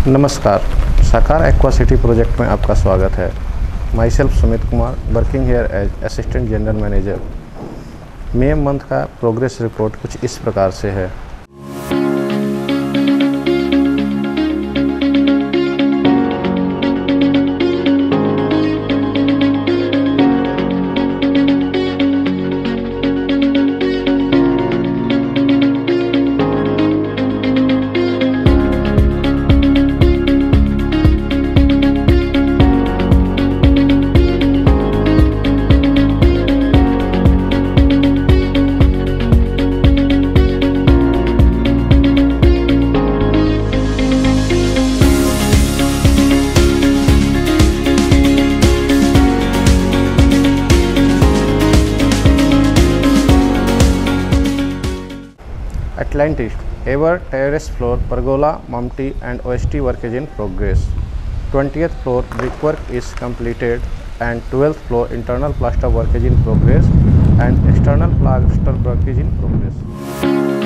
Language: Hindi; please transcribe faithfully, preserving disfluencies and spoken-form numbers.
नमस्कार, साकार एक्वा सिटी प्रोजेक्ट में आपका स्वागत है। Myself Sumit Kumar, working here as assistant general manager. मई मंथ का प्रोग्रेस रिपोर्ट कुछ इस प्रकार से है। Atlantis, ever terrace floor, pergola, Mamti and O S T work is in progress. twentieth floor brickwork is completed and twelfth floor internal plaster work is in progress and external plaster work is in progress.